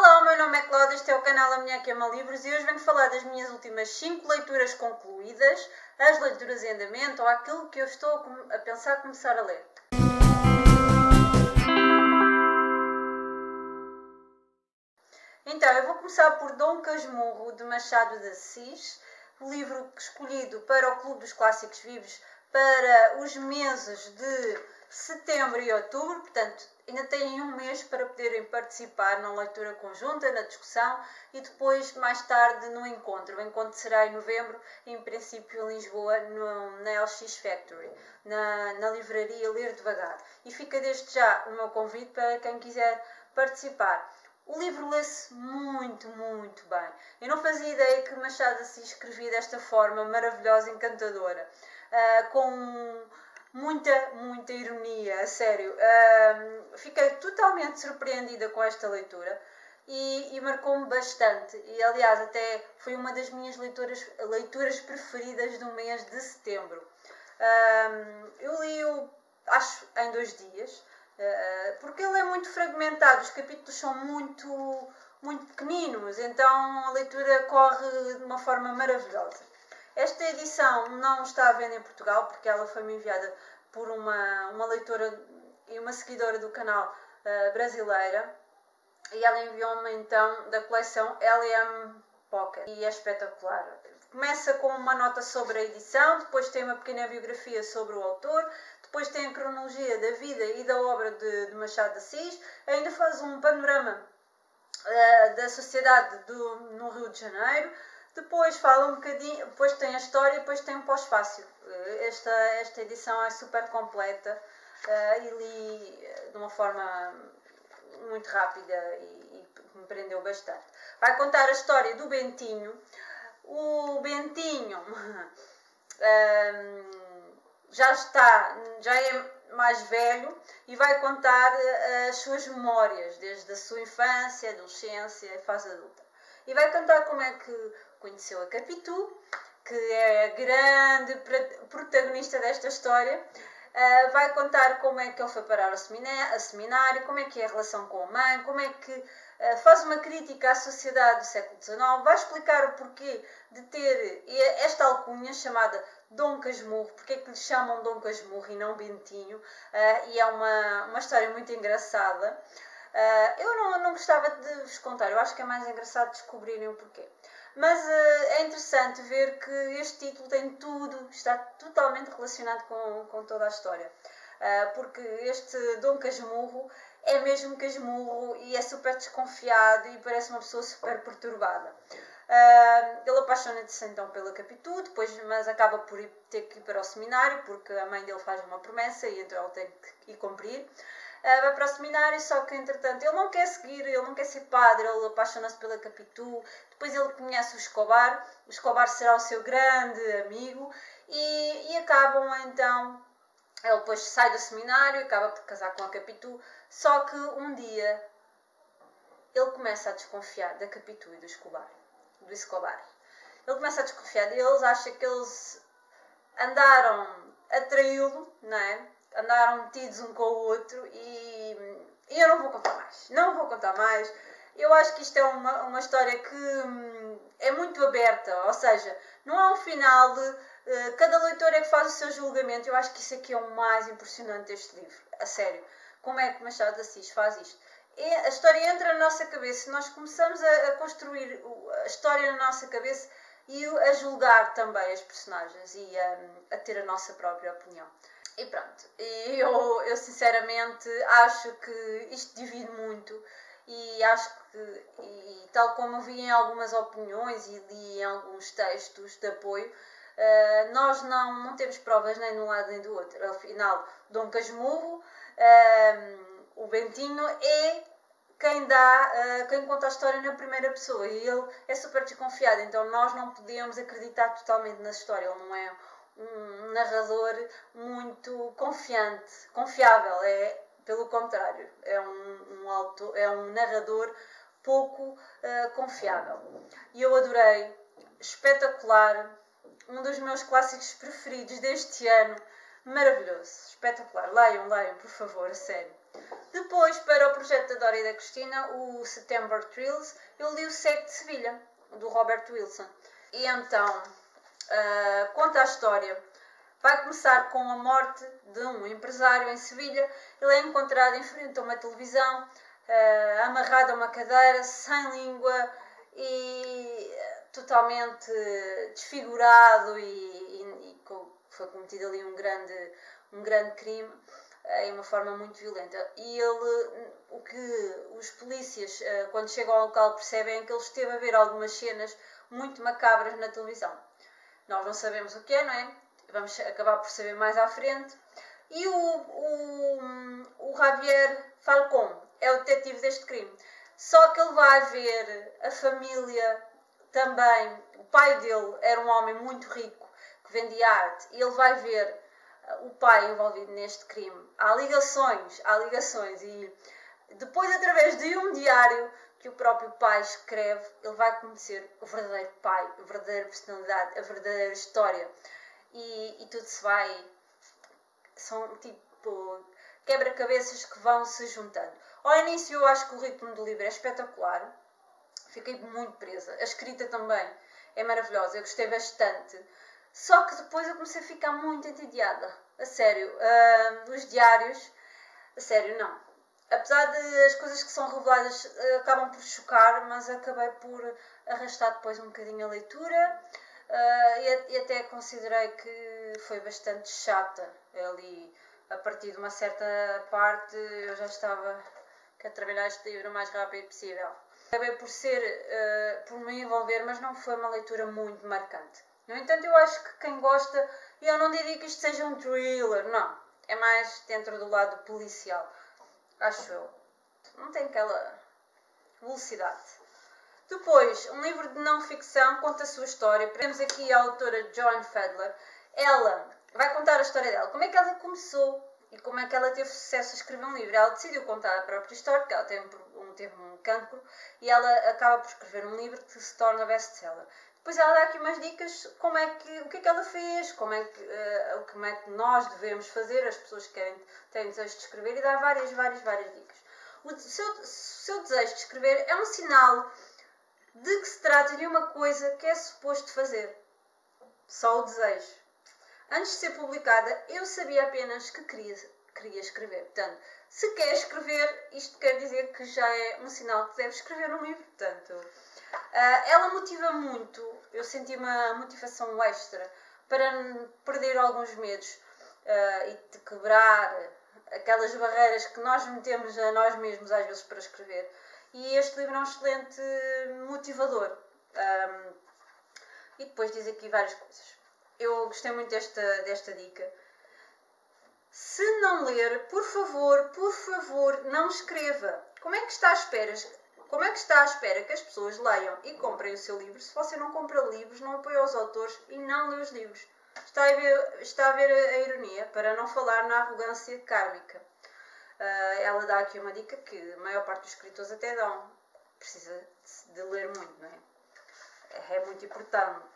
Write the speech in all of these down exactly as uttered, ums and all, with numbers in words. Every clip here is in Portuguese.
Olá, o meu nome é Cláudia, este é o canal A Minha Que Ama Livros e hoje venho falar das minhas últimas cinco leituras concluídas, as leituras em andamento ou aquilo que eu estou a pensar começar a ler. Então, eu vou começar por Dom Casmurro, de Machado de Assis, o livro escolhido para o Clube dos Clássicos Vivos para os meses de setembro e outubro, portanto, ainda têm um mês para poderem participar na leitura conjunta, na discussão e depois, mais tarde, no encontro. O encontro será em novembro, em princípio em Lisboa, no, na L X Factory, na, na livraria Ler Devagar. E fica desde já o meu convite para quem quiser participar. O livro lê-se muito, muito bem. Eu não fazia ideia que Machado de Assis escrevia desta forma maravilhosa, encantadora, uh, com muita, muita ironia, a sério. Uh, fiquei totalmente surpreendida com esta leitura e, e marcou-me bastante. E, aliás, até foi uma das minhas leituras, leituras preferidas do mês de setembro. Uh, eu li-o, acho, em dois dias. Porque ele é muito fragmentado, os capítulos são muito, muito pequeninos, então a leitura corre de uma forma maravilhosa. Esta edição não está à venda em Portugal, porque ela foi-me enviada por uma, uma leitora e uma seguidora do canal uh, brasileira, e ela enviou-me então da coleção L M Pocket, e é espetacular. Começa com uma nota sobre a edição, depois tem uma pequena biografia sobre o autor, depois tem a cronologia da vida e da obra de, de Machado de Assis, ainda faz um panorama uh, da sociedade do, no Rio de Janeiro, depois fala um bocadinho, depois tem a história e depois tem um pós-fácil. Esta, esta edição é super completa uh, e li de uma forma muito rápida e, e me prendeu bastante. Vai contar a história do Bentinho. O Bentinho um, já está, já é mais velho e vai contar as suas memórias, desde a sua infância, adolescência e fase adulta. E vai contar como é que conheceu a Capitu, que é a grande protagonista desta histura. Uh, vai contar como é que ele foi parar ao seminário, a seminário, como é que é a relação com a mãe, como é que uh, faz uma crítica à sociedade do século dezenove, vai explicar o porquê de ter esta alcunha chamada Dom Casmurro, porque é que lhe chamam Dom Casmurro e não Bentinho, uh, e é uma, uma história muito engraçada. Uh, eu não, não gostava de vos contar, eu acho que é mais engraçado descobrirem o porquê. Mas uh, é interessante ver que este título tem tudo, está totalmente relacionado com, com toda a história. Uh, porque este Dom Casmurro é mesmo Casmurro e é super desconfiado e parece uma pessoa super perturbada. Uh, ele apaixona-se então pela Capitu, depois, mas acaba por ir, ter que ir para o seminário, porque a mãe dele faz uma promessa e então ele tem que ir cumprir. Uh, vai para o seminário, só que entretanto ele não quer seguir, ele não quer ser padre, ele apaixona-se pela Capitu, depois ele conhece o Escobar, o Escobar será o seu grande amigo e, e acabam então, ele depois sai do seminário, acaba por casar com a Capitu, só que um dia ele começa a desconfiar da Capitu e do Escobar, do Escobar. Ele começa a desconfiar deles, acha que eles andaram a traí-lo, não é? Andaram metidos um com o outro e, e eu não vou contar mais, não vou contar mais. Eu acho que isto é uma, uma história que hum, é muito aberta, ou seja, não há um final, de, uh, cada leitor é que faz o seu julgamento. Eu acho que isso aqui é o mais impressionante deste livro, a sério. Como é que Machado de Assis faz isto? E a história entra na nossa cabeça, nós começamos a, a construir a história na nossa cabeça e a julgar também as personagens e a, a ter a nossa própria opinião. E pronto, eu, eu sinceramente acho que isto divide muito e acho que, e tal como eu vi em algumas opiniões e li em alguns textos de apoio, uh, nós não, não temos provas nem de um lado nem do outro. Afinal, Dom Casmurro, uh, o Bentinho, é quem dá, uh, quem conta a história na primeira pessoa e ele é super desconfiado, então nós não podemos acreditar totalmente na história, ele não é um narrador muito confiante, confiável, é pelo contrário, é um, um, autor, é um narrador pouco uh, confiável. E eu adorei, espetacular, um dos meus clássicos preferidos deste ano, maravilhoso, espetacular. Leiam, leiam, por favor, a sério. Depois, para o projeto da Dora e da Cristina, o September Thrills, eu li o Cego de Sevilha, do Robert Wilson. E então, uh, conta a história. Vai começar com a morte de um empresário em Sevilha. Ele é encontrado em frente a uma televisão, uh, amarrado a uma cadeira, sem língua e totalmente desfigurado e, e, e foi cometido ali um grande, um grande crime em uma forma muito violenta. E ele, o que os polícias, quando chegam ao local, percebem é que ele esteve a ver algumas cenas muito macabras na televisão. Nós não sabemos o que é, não é? Vamos acabar por saber mais à frente. E o, o, o Javier Falcón é o detetive deste crime. Só que ele vai ver a família também. O pai dele era um homem muito rico que vendia arte. E ele vai ver o pai envolvido neste crime. Há ligações, há ligações. E depois, através de um diário que o próprio pai escreve, ele vai conhecer o verdadeiro pai, a verdadeira personalidade, a verdadeira história. E, e tudo se vai... São tipo quebra-cabeças que vão se juntando. Ao início eu acho que o ritmo do livro é espetacular. Fiquei muito presa. A escrita também é maravilhosa. Eu gostei bastante. Só que depois eu comecei a ficar muito entediada. A sério. Uh, os diários... A sério, não. Apesar de as coisas que são reveladas uh, acabam por chocar, mas acabei por arrastar depois um bocadinho a leitura. Uh, e, e até considerei que foi bastante chata ali. A partir de uma certa parte eu já estava a trabalhar este livro o mais rápido possível. Acabei por ser, uh, por me envolver, mas não foi uma leitura muito marcante. No entanto, eu acho que quem gosta, e eu não diria que isto seja um thriller, não. É mais dentro do lado policial, acho eu. Não tem aquela velocidade. Depois, um livro de não-ficção conta a sua história. Temos aqui a autora Joan Fedler. Ela vai contar a história dela. Como é que ela começou e como é que ela teve sucesso a escrever um livro. Ela decidiu contar a própria história, porque ela teve um, teve um cancro, e ela acaba por escrever um livro que se torna best-seller. Depois ela dá aqui umas dicas, como é que, o que é que ela fez, como é que, uh, como é que nós devemos fazer, as pessoas que querem, têm desejo de escrever, e dá várias, várias, várias dicas. O seu, o seu desejo de escrever é um sinal de que se trata de uma coisa que é suposto fazer. Só o desejo. Antes de ser publicada, eu sabia apenas que queria, queria escrever. Portanto, se quer escrever, isto quer dizer que já é um sinal que deve escrever um livro. Portanto, uh, ela motiva muito, eu senti uma motivação extra para perder alguns medos uh, e de quebrar aquelas barreiras que nós metemos a nós mesmos às vezes para escrever. E este livro é um excelente motivador. Um, e depois diz aqui várias coisas. Eu gostei muito desta, desta dica. Se não ler, por favor, por favor, não escreva. Como é que está à espera? Como é que está à espera que as pessoas leiam e comprem o seu livro se você não compra livros, não apoia os autores e não lê os livros? Está a ver, está a, ver a, a ironia, para não falar na arrogância kármica. Uh, ela dá aqui uma dica que a maior parte dos escritores até dão. Precisa de, de ler muito, não é? É muito importante.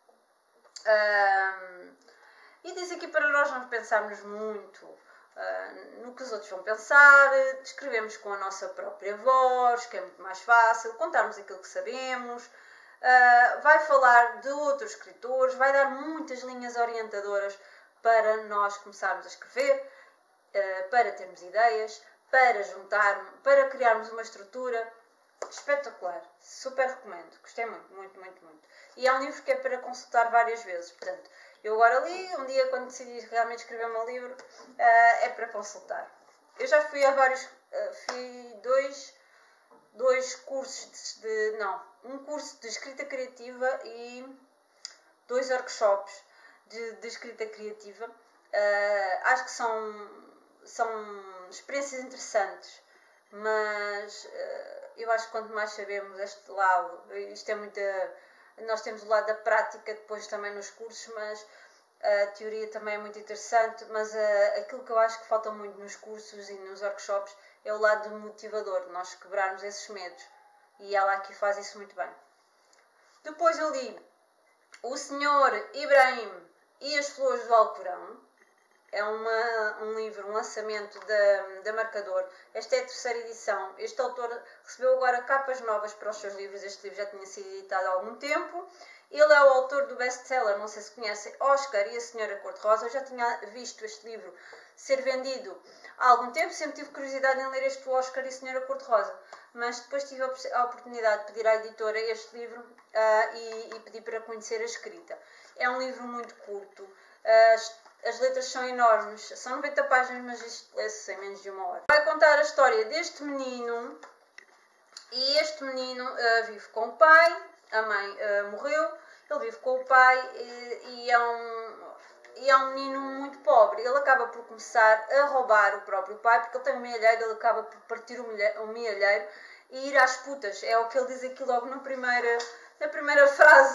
Uh, e diz aqui para nós não pensarmos muito uh, no que os outros vão pensar, escrevemos com a nossa própria voz, que é muito mais fácil, contarmos aquilo que sabemos, uh, vai falar de outros escritores, vai dar muitas linhas orientadoras para nós começarmos a escrever, uh, para termos ideias, para juntar, para criarmos uma estrutura. Espetacular, super recomendo, gostei muito, muito, muito, muito. E é um livro que é para consultar várias vezes, portanto, eu agora li, um dia quando decidi realmente escrever o meu livro, uh, é para consultar. Eu já fui a vários, uh, fui dois, dois cursos de, de, não, um curso de escrita criativa e dois workshops de, de escrita criativa. Uh, acho que são, são experiências interessantes, mas... Uh, eu acho que quanto mais sabemos este lado, isto é muita, nós temos o lado da prática depois também nos cursos, mas a teoria também é muito interessante, mas a, aquilo que eu acho que falta muito nos cursos e nos workshops é o lado motivador, de nós quebrarmos esses medos, e ela aqui faz isso muito bem. Depois eu li O Senhor Ibrahim e as Flores do Alcorão. é uma, um livro, um lançamento da, da Marcador. Esta é a terceira edição. Este autor recebeu agora capas novas para os seus livros. Este livro já tinha sido editado há algum tempo. Ele é o autor do best-seller, não sei se conhecem, Oscar e a Senhora Cor-de-Rosa. Eu já tinha visto este livro ser vendido há algum tempo, sempre tive curiosidade em ler este Oscar e a Senhora Cor-de-Rosa, mas depois tive a oportunidade de pedir à editora este livro uh, e, e pedi para conhecer a escrita. É um livro muito curto, uh, as, as letras são enormes, são noventa páginas, mas isto lê-se em menos de uma hora. Vai contar a história deste menino, e este menino uh, vive com o pai, a mãe uh, morreu, ele vive com o pai e, e, é um, e é um menino muito pobre. Ele acaba por começar a roubar o próprio pai, porque ele tem um mealheiro, ele acaba por partir o mealheiro e ir às putas. É o que ele diz aqui logo na primeira, na primeira frase.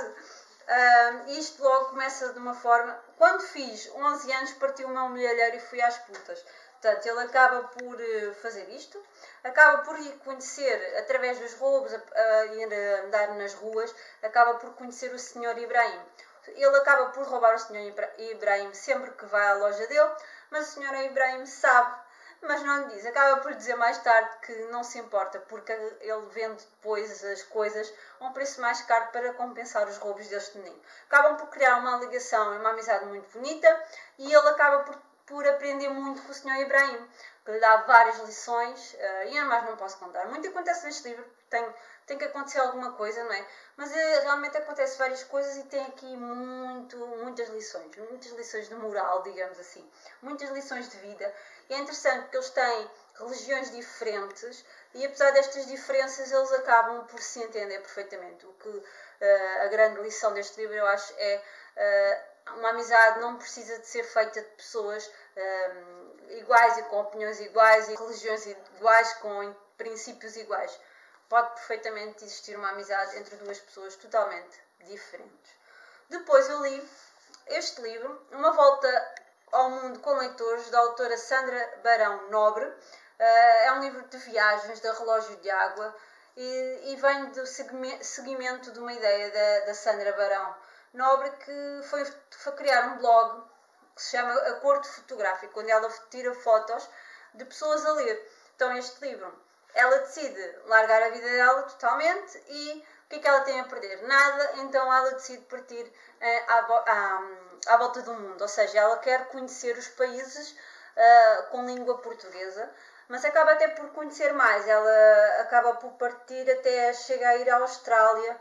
Uh, isto logo começa de uma forma... Quando fiz onze anos, parti o meu mealheiro e fui às putas. Portanto, ele acaba por fazer isto, acaba por ir conhecer, através dos roubos, a, a ir a andar nas ruas, acaba por conhecer o senhor Ibrahim. Ele acaba por roubar o senhor Ibrahim sempre que vai à loja dele, mas o senhor Ibrahim sabe, mas não lhe diz. Acaba por dizer mais tarde que não se importa, porque ele vende depois as coisas a um preço mais caro para compensar os roubos deste menino. Acabam por criar uma ligação e uma amizade muito bonita, e ele acaba por por aprender muito com o senhor Ibrahim, que lhe dá várias lições, uh, e mais não posso contar. Muito acontece neste livro, tem, tem que acontecer alguma coisa, não é? Mas uh, realmente acontece várias coisas e tem aqui muito, muitas lições, muitas lições de moral, digamos assim, muitas lições de vida. E é interessante porque eles têm religiões diferentes e apesar destas diferenças eles acabam por se entender perfeitamente. O que uh, a grande lição deste livro, eu acho, é... Uh, uma amizade não precisa de ser feita de pessoas um, iguais e com opiniões iguais e religiões iguais, com princípios iguais. Pode perfeitamente existir uma amizade entre duas pessoas totalmente diferentes. Depois eu li este livro, Uma Volta ao Mundo com Leitores, da autora Sandra Barão Nobre. Uh, é um livro de viagens, de relógio de água, e, e vem do seguimento de uma ideia da, da Sandra Barão Nobre, que foi, foi criar um blog que se chama Acordo Fotográfico, onde ela tira fotos de pessoas a ler. Então este livro, ela decide largar a vida dela totalmente e o que é que ela tem a perder? Nada, então ela decide partir eh, à, à, à volta do mundo, ou seja, ela quer conhecer os países uh, com língua portuguesa, mas acaba até por conhecer mais, ela acaba por partir até chegar a ir à Austrália,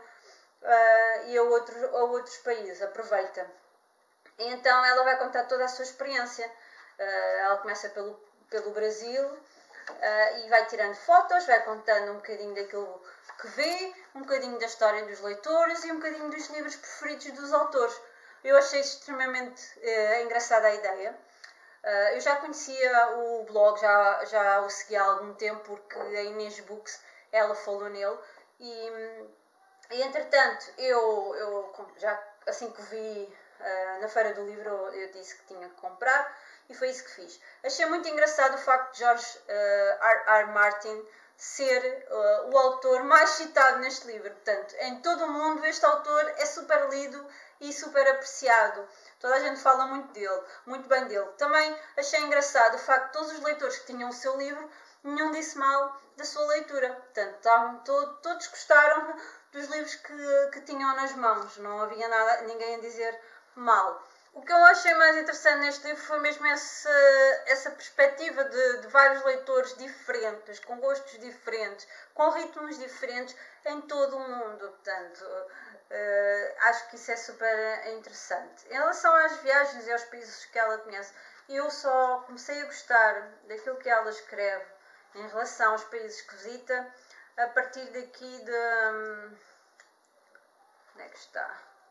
Uh, e a, outro, a outros países, aproveita. E então ela vai contar toda a sua experiência. Uh, ela começa pelo, pelo Brasil uh, e vai tirando fotos, vai contando um bocadinho daquilo que vê, um bocadinho da história dos leitores e um bocadinho dos livros preferidos dos autores. Eu achei extremamente uh, engraçada a ideia. Uh, eu já conhecia o blog, já, já o seguia há algum tempo, porque a Inês Books, ela falou nele e... E, entretanto, eu, eu já assim que vi uh, na Feira do Livro, eu disse que tinha que comprar e foi isso que fiz. Achei muito engraçado o facto de George uh, R. R. Martin ser uh, o autor mais citado neste livro. Portanto, em todo o mundo este autor é super lido e super apreciado. Toda a gente fala muito dele, muito bem dele. Também achei engraçado o facto de todos os leitores que tinham o seu livro, nenhum disse mal da sua leitura. Portanto, estavam, to, todos gostaram dos livros que, que tinham nas mãos, não havia nada, ninguém a dizer mal. O que eu achei mais interessante neste livro foi mesmo essa, essa perspectiva de, de vários leitores diferentes, com gostos diferentes, com ritmos diferentes em todo o mundo. Portanto, uh, acho que isso é super interessante. Em relação às viagens e aos países que ela conhece, eu só comecei a gostar daquilo que ela escreve em relação aos países que visita a partir daqui de... Hum, onde é que está?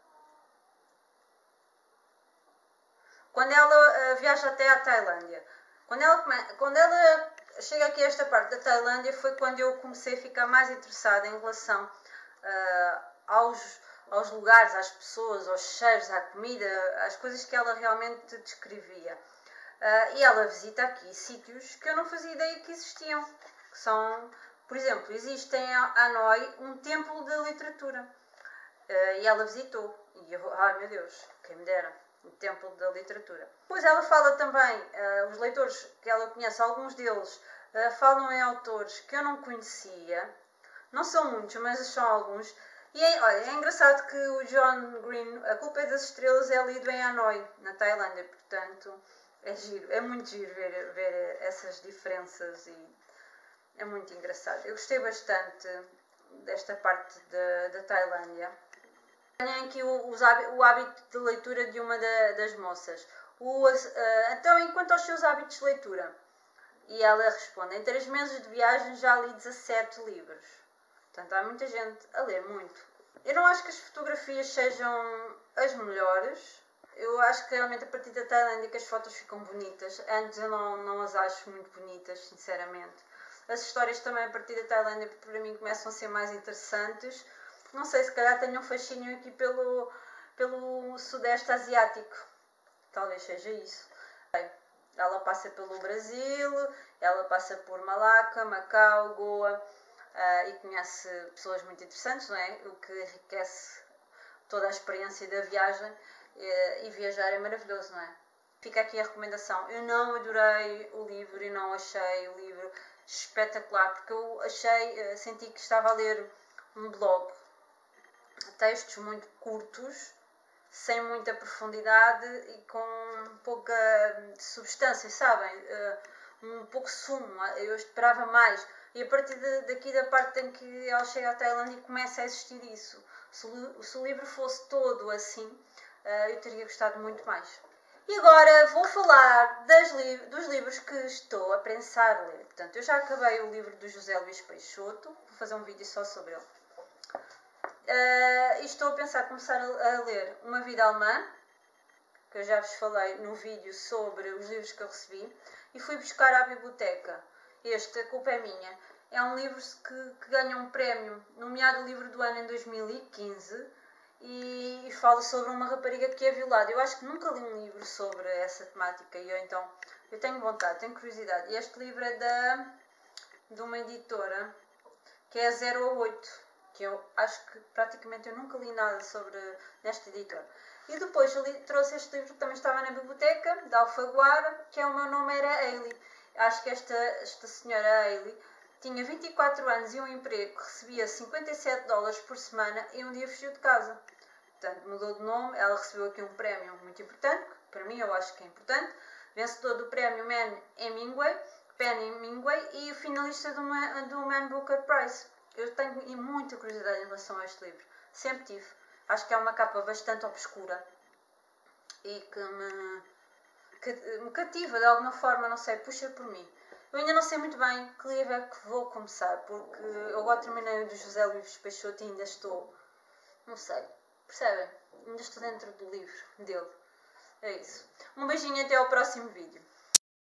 Quando ela uh, viaja até à Tailândia. Quando ela, quando ela chega aqui a esta parte da Tailândia foi quando eu comecei a ficar mais interessada em relação uh, aos, aos lugares, às pessoas, aos cheiros, à comida, às coisas que ela realmente descrevia. Uh, e ela visita aqui sítios que eu não fazia ideia que existiam. Que são... Por exemplo, existe em Hanoi um templo de literatura. Uh, e ela visitou. E eu, ai meu Deus, quem me dera. o templo da literatura. Depois ela fala também, uh, os leitores que ela conhece, alguns deles uh, falam em autores que eu não conhecia, não são muitos, mas são alguns. E é, olha, é engraçado que o John Green, A Culpa é das Estrelas, é lido em Hanoi, na Tailândia, portanto é giro, é muito giro ver, ver essas diferenças e é muito engraçado. Eu gostei bastante desta parte da, da Tailândia. Tenho aqui o, os, o hábito de leitura de uma da, das moças. O, uh, então, enquanto aos seus hábitos de leitura? E ela responde, em três meses de viagem já li dezassete livros. Portanto, há muita gente a ler muito. Eu não acho que as fotografias sejam as melhores. Eu acho que realmente a partir da Tailândia que as fotos ficam bonitas. Antes eu não, não as acho muito bonitas, sinceramente. As histórias também a partir da Tailândia para mim começam a ser mais interessantes. Não sei, se calhar tenho um fascínio aqui pelo, pelo Sudeste Asiático. Talvez seja isso. Ela passa pelo Brasil, ela passa por Malaca, Macau, Goa uh, e conhece pessoas muito interessantes, não é? O que enriquece toda a experiência da viagem uh, e viajar é maravilhoso, não é? Fica aqui a recomendação. Eu não adorei o livro e não achei o livro espetacular, porque eu achei, uh, senti que estava a ler um blog. Textos muito curtos, sem muita profundidade e com pouca substância, sabem? Uh, um pouco sumo. Eu esperava mais. E a partir de, daqui da parte em que ela chega à Tailândia começa a existir isso. Se o, se o livro fosse todo assim, uh, eu teria gostado muito mais. E agora vou falar das li dos livros que estou a pensar ler. Portanto, eu já acabei o livro do José Luís Peixoto. Vou fazer um vídeo só sobre ele. Uh, e estou a pensar começar a, a ler Uma Vida Alemã, que eu já vos falei no vídeo sobre os livros que eu recebi, e fui buscar à biblioteca. Este, A Culpa é Minha, é um livro que, que ganha um prémio, nomeado Livro do Ano em dois mil e quinze, e, e fala sobre uma rapariga que é violada. Eu acho que nunca li um livro sobre essa temática, e eu então, eu tenho vontade, tenho curiosidade. E este livro é da, de uma editora, que é a zero a oito. Que eu acho que praticamente eu nunca li nada sobre nesta editora. E depois eu li, trouxe este livro que também estava na biblioteca, da Alfaguara, que é o meu nome era Ailey. Acho que esta, esta senhora Ailey tinha vinte e quatro anos e um emprego, recebia cinquenta e sete dólares por semana e um dia fugiu de casa. Portanto, mudou de nome, ela recebeu aqui um prémio muito importante, que para mim eu acho que é importante, vencedor do prémio Man Hemingway, Pen Hemingway e finalista do Man, do Man Booker Prize. Eu tenho muita curiosidade em relação a este livro. Sempre tive. Acho que é uma capa bastante obscura e que me, que me cativa de alguma forma, não sei, puxa por mim. Eu ainda não sei muito bem que livro é que vou começar, porque eu agora terminei o do José Luís Peixoto e ainda estou, não sei, percebem? Ainda estou dentro do livro dele. É isso. Um beijinho, até ao próximo vídeo.